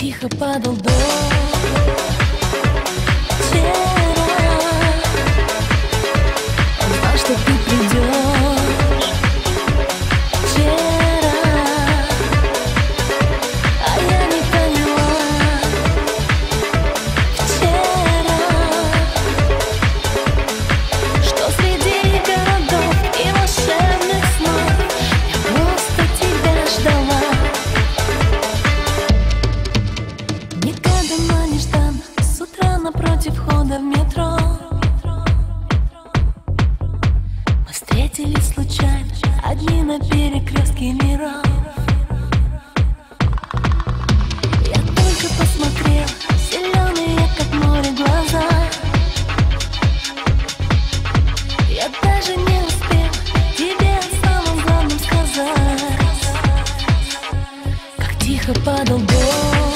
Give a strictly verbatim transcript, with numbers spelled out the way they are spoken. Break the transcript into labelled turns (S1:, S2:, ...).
S1: Тихо падал дождь вчера. Он знал, что ты придешь вчера, а я не поняла вчера, что среди городов и волшебных снов я просто тебя ждала. Никогда не ждана, с утра напротив входа в метро мы встретились случайно, одни на перекрестке миров. Я только посмотрел, зеленые, как море, глаза. Я даже не успел тебе о самом главном сказать. Как тихо падал дождь